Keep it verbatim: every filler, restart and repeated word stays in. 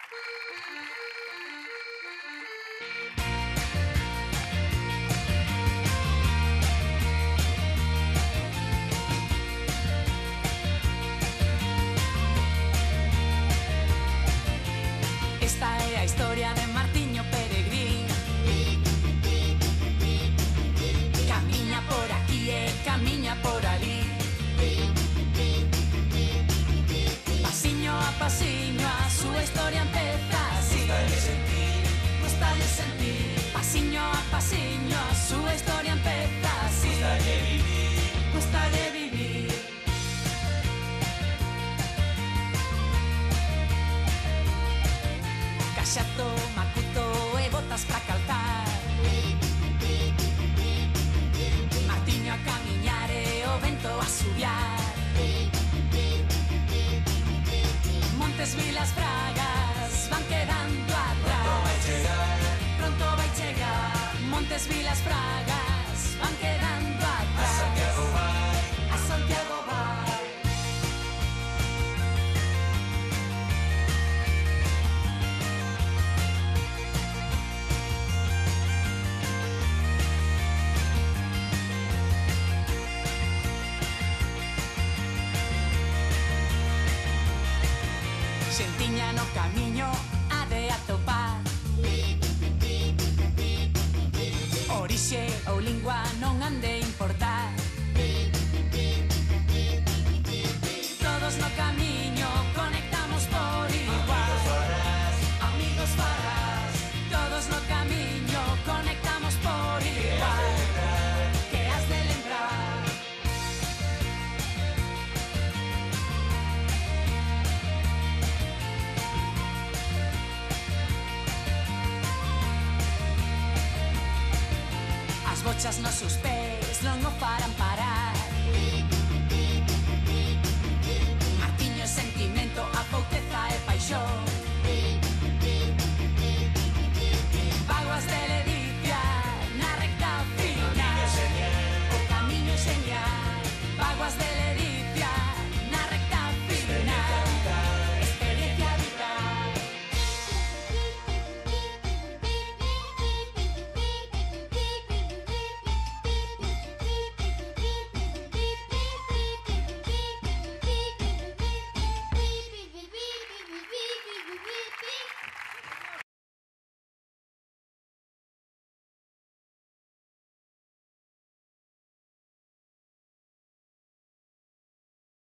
Esta é a historia de Martiño Peregrín. Camiña por aquí e camiña por ali, pasiño a pasiño a súa historia empeza así. Gustalle sentir, Gustalle sentir, pasiño a pasiño a súa historia empeza así. gustalle vivir, Gustalle vivir. Caxato, macuto e botas pra calzar, Martiño a camiñar e o vento a subiar, montes, vilas, fragas van quedando pronto vai atrás. chegar, Pronto vai chegar, montes, vilas, fragas van quedando a atrás. Santiago vai, A Santiago vai. Xentiña no camiño ha de atopar, orixe ou lingua non han de importar. Todos no camiño conectamos por igual. amigos farás, Amigos farás. Todos no camiño conectamos por igual. Que has de lembrar. As bochas nos seus pés non o farán parar.